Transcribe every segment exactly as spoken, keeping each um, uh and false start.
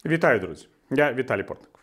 Вітаю, друзі! Я Віталій Портников.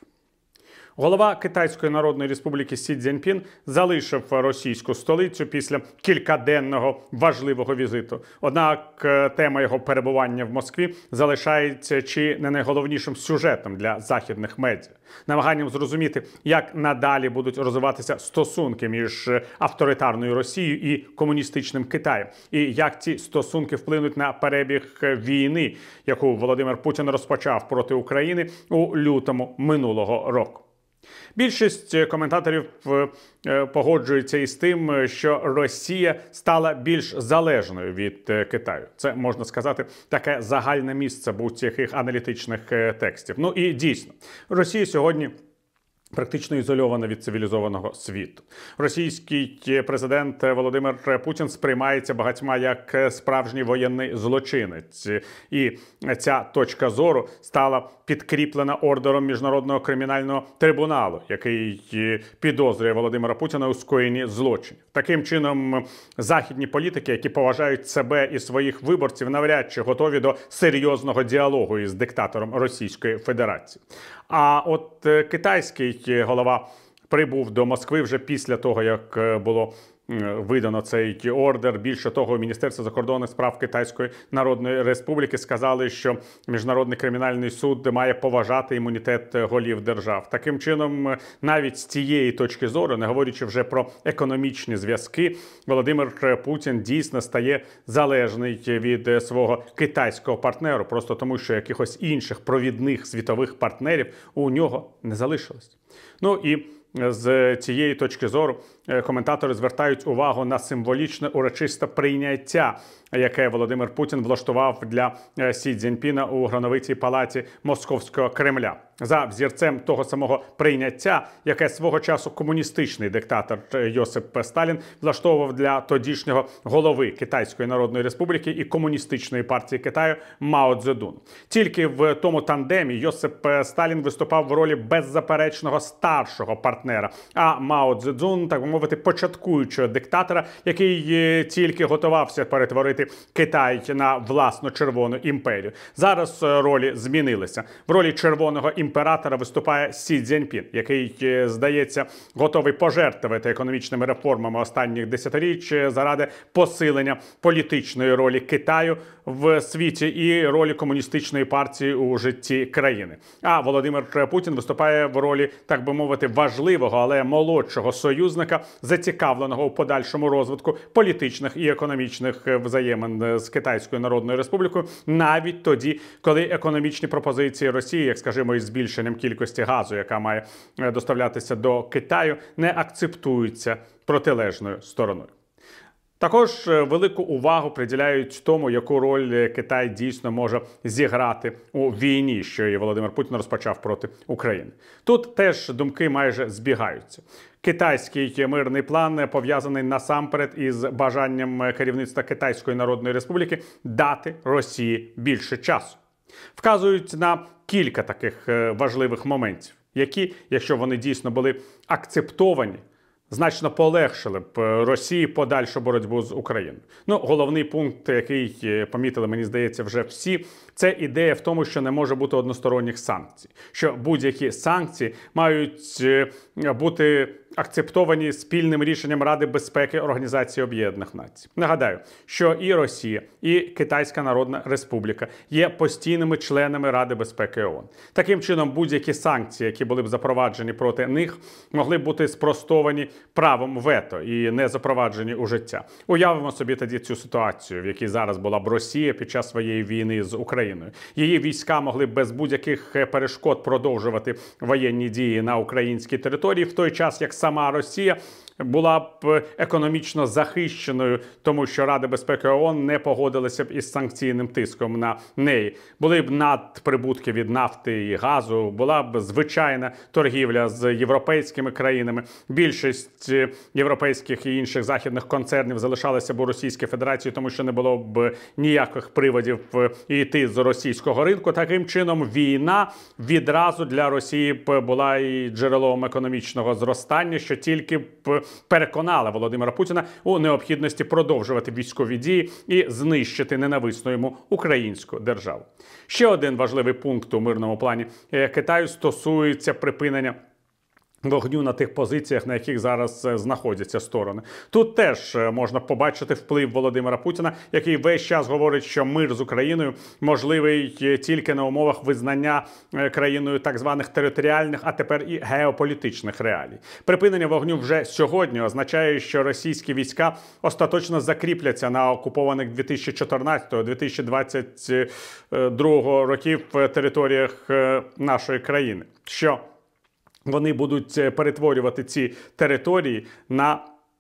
Голова Китайської Народної Республіки Сі Цзіньпін залишив російську столицю після кількаденного важливого візиту. Однак тема його перебування в Москві залишається чи не найголовнішим сюжетом для західних медіа. Намаганням зрозуміти, як надалі будуть розвиватися стосунки між авторитарною Росією і комуністичним Китаєм, і як ці стосунки вплинуть на перебіг війни, яку Володимир Путін розпочав проти України у лютому минулого року. Більшість коментаторів погоджується із тим, що Росія стала більш залежною від Китаю. Це, можна сказати, таке загальне місце будь-яких аналітичних текстів. Ну і дійсно, Росія сьогодні практично ізольована від цивілізованого світу. Російський президент Володимир Путін сприймається багатьма як справжній воєнний злочинець. І ця точка зору стала підкріплена ордером Міжнародного кримінального трибуналу, який підозрює Володимира Путіна у скоєнні злочинів. Таким чином, західні політики, які поважають себе і своїх виборців, навряд чи готові до серйозного діалогу із диктатором Російської Федерації. А от китайський голова прибув до Москви вже після того, як було видано цей ордер. Більше того, у Міністерстві закордонних справ Китайської Народної Республіки сказали, що Міжнародний кримінальний суд має поважати імунітет голів держав. Таким чином, навіть з цієї точки зору, не говорячи вже про економічні зв'язки, Володимир Путін дійсно стає залежний від свого китайського партнеру, просто тому, що якихось інших провідних світових партнерів у нього не залишилось. Ну і з цієї точки зору коментатори звертають увагу на символічне урочисте прийняття, яке Володимир Путін влаштував для Сі Цзіньпіна у Грановитій палаті Московського Кремля. За взірцем того самого прийняття, яке свого часу комуністичний диктатор Йосип Сталін влаштовував для тодішнього голови Китайської Народної Республіки і Комуністичної партії Китаю Мао Цзедуна. Тільки в тому тандемі Йосип Сталін виступав в ролі беззаперечного старшого партнера, а Мао Цзедун, так би мовити, початкуючого диктатора, який тільки готувався перетворити Китай на власну червону імперію. Зараз ролі змінилися. В ролі червоного імператора виступає Сі Цзіньпін, який, здається, готовий пожертвувати економічними реформами останніх десятиріч заради посилення політичної ролі Китаю в світі і ролі комуністичної партії у житті країни. А Володимир Путін виступає в ролі, так би мовити, важливого, але молодшого союзника, зацікавленого у подальшому розвитку політичних і економічних взаємин з Китайською Народною Республікою, навіть тоді, коли економічні пропозиції Росії, як, скажімо, із збільшенням кількості газу, яка має доставлятися до Китаю, не акцептуються протилежною стороною. Також велику увагу приділяють тому, яку роль Китай дійсно може зіграти у війні, що і Володимир Путін розпочав проти України. Тут теж думки майже збігаються. Китайський мирний план пов'язаний насамперед із бажанням керівництва Китайської Народної Республіки дати Росії більше часу. Вказують на кілька таких важливих моментів, які, якщо вони дійсно були акцептовані, значно полегшили б Росії подальшу боротьбу з Україною. Ну, головний пункт, який помітили, мені здається, вже всі, це ідея в тому, що не може бути односторонніх санкцій. Що будь-які санкції мають бути акцептовані спільним рішенням Ради безпеки Організації Об'єднаних Націй. Нагадаю, що і Росія, і Китайська Народна Республіка є постійними членами Ради безпеки ООН. Таким чином, будь-які санкції, які були б запроваджені проти них, могли б бути спростовані правом вето і не запроваджені у життя. Уявимо собі тоді цю ситуацію, в якій зараз була б Росія під час своєї війни з Україною. Її війська могли б без будь-яких перешкод продовжувати воєнні дії на українській території, в той час, як сама Росія була б економічно захищеною, тому що Рада безпеки ООН не погодилася б із санкційним тиском на неї. Були б надприбутки від нафти і газу, була б звичайна торгівля з європейськими країнами. Більшість європейських і інших західних концернів залишалася б у Російській Федерації, тому що не було б ніяких приводів йти з російського ринку. Таким чином, війна відразу для Росії б була і джерелом економічного зростання, що тільки б переконала Володимира Путіна у необхідності продовжувати військові дії і знищити ненависну йому українську державу. Ще один важливий пункт у мирному плані Китаю стосується припинення вогню на тих позиціях, на яких зараз знаходяться сторони. Тут теж можна побачити вплив Володимира Путіна, який весь час говорить, що мир з Україною можливий тільки на умовах визнання країною так званих територіальних, а тепер і геополітичних реалій. Припинення вогню вже сьогодні означає, що російські війська остаточно закріпляться на окупованих дві тисячі чотирнадцятого - дві тисячі двадцять другого років територіях нашої країни. Що вони будуть перетворювати ці території на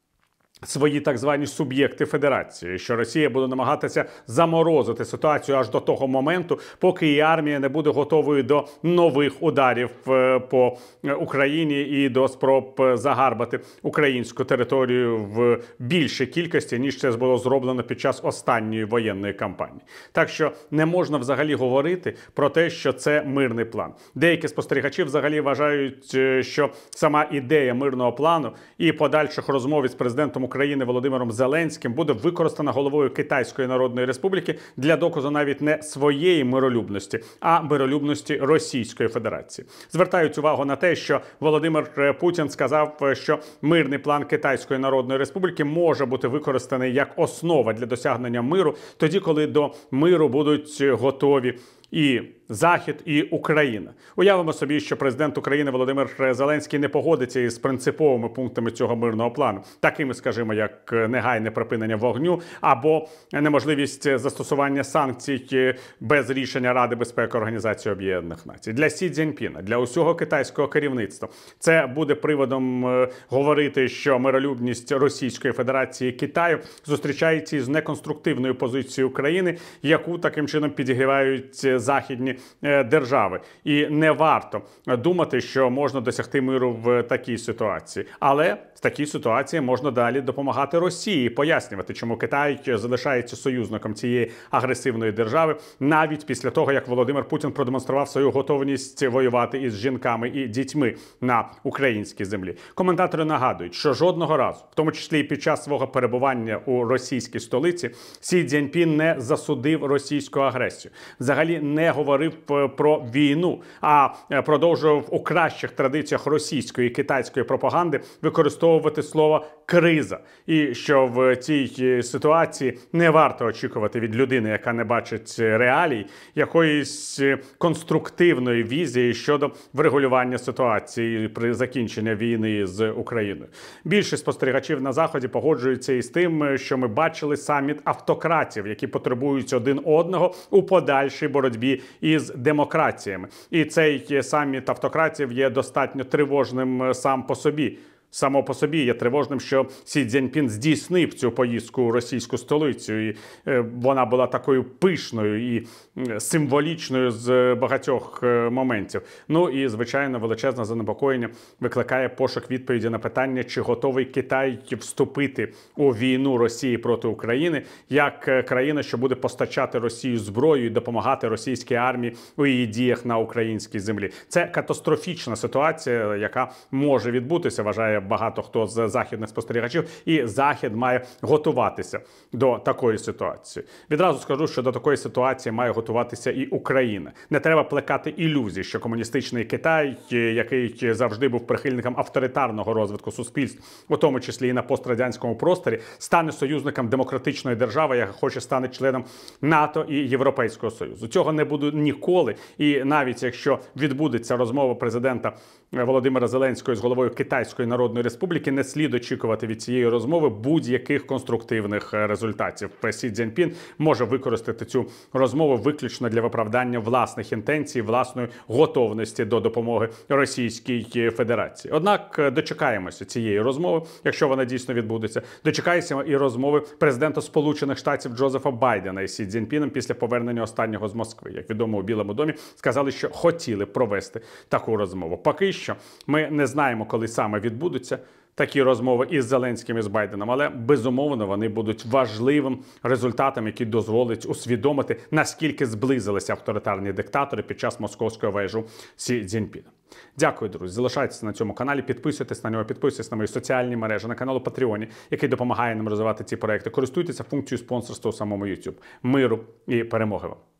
свої так звані суб'єкти федерації, що Росія буде намагатися заморозити ситуацію аж до того моменту, поки її армія не буде готовою до нових ударів по Україні і до спроб загарбати українську територію в більшій кількості, ніж це було зроблено під час останньої воєнної кампанії. Так що не можна взагалі говорити про те, що це мирний план. Деякі спостерігачі взагалі вважають, що сама ідея мирного плану і подальших розмов із президентом України Володимиром Зеленським буде використана головою Китайської Народної Республіки для доказу навіть не своєї миролюбності, а миролюбності Російської Федерації. Звертають увагу на те, що Володимир Путін сказав, що мирний план Китайської Народної Республіки може бути використаний як основа для досягнення миру, тоді, коли до миру будуть готові і Захід, і Україна. Уявимо собі, що президент України Володимир Зеленський не погодиться із принциповими пунктами цього мирного плану, такими, скажімо, як негайне припинення вогню або неможливість застосування санкцій без рішення Ради безпеки Організації Об'єднаних Націй. Для Сі Цзіньпіна, для усього китайського керівництва це буде приводом говорити, що миролюбність Російської Федерації і Китаю зустрічається із неконструктивною позицією України, яку таким чином підігрівають західні держави. І не варто думати, що можна досягти миру в такій ситуації. Але в такій ситуації можна далі допомагати Росії, пояснювати, чому Китай залишається союзником цієї агресивної держави, навіть після того, як Володимир Путін продемонстрував свою готовність воювати із жінками і дітьми на українській землі. Коментатори нагадують, що жодного разу, в тому числі і під час свого перебування у російській столиці, Сі Цзіньпін не засудив російську агресію. Взагалі не говорив про війну, а продовжував у кращих традиціях російської і китайської пропаганди використовувати слово «криза». І що в цій ситуації не варто очікувати від людини, яка не бачить реалій, якоїсь конструктивної візії щодо врегулювання ситуації при закінченні війни з Україною. Більшість спостерігачів на Заході погоджуються із тим, що ми бачили саміт автократів, які потребують один одного у подальшій боротьбі із демократіями. І цей саміт автократів є достатньо тривожним сам по собі. Само по собі є тривожним, що Сі Цзіньпін здійснив цю поїздку у російську столицю, і вона була такою пишною і символічною з багатьох моментів. Ну і, звичайно, величезне занепокоєння викликає пошук відповіді на питання, чи готовий Китай вступити у війну Росії проти України, як країна, що буде постачати Росію зброю і допомагати російській армії у її діях на українській землі. Це катастрофічна ситуація, яка може відбутися, вважає багато хто з західних спостерігачів, і Захід має готуватися до такої ситуації. Відразу скажу, що до такої ситуації має готуватися і Україна. Не треба плекати ілюзій, що комуністичний Китай, який завжди був прихильником авторитарного розвитку суспільств, у тому числі і на пострадянському просторі, стане союзником демократичної держави, яка хоче стане членом НАТО і Європейського Союзу. Цього не буде ніколи, і навіть якщо відбудеться розмова президента Володимира Зеленського з головою Китайської Народної Республіки, не слід очікувати від цієї розмови будь-яких конструктивних результатів. Сі Цзіньпін може використати цю розмову виключно для виправдання власних інтенцій, власної готовності до допомоги Російській Федерації. Однак дочекаємося цієї розмови, якщо вона дійсно відбудеться. Дочекаємося і розмови президента Сполучених Штатів Джозефа Байдена із Сі Цзіньпіном після повернення останнього з Москви. Як відомо, у Білому домі сказали, що хотіли провести таку розмову. Поки що ми не знаємо, коли саме відбудеться такі розмови із Зеленським і з Байденом, але безумовно вони будуть важливим результатом, який дозволить усвідомити, наскільки зблизилися авторитарні диктатори під час московського вежу Сі Цзіньпіна. Дякую, друзі. Залишайтеся на цьому каналі, підписуйтесь на нього, підписуйтесь на мої соціальні мережі, на канал Patreon, який допомагає нам розвивати ці проекти. Користуйтеся функцією спонсорства у самому YouTube. Миру і перемоги вам!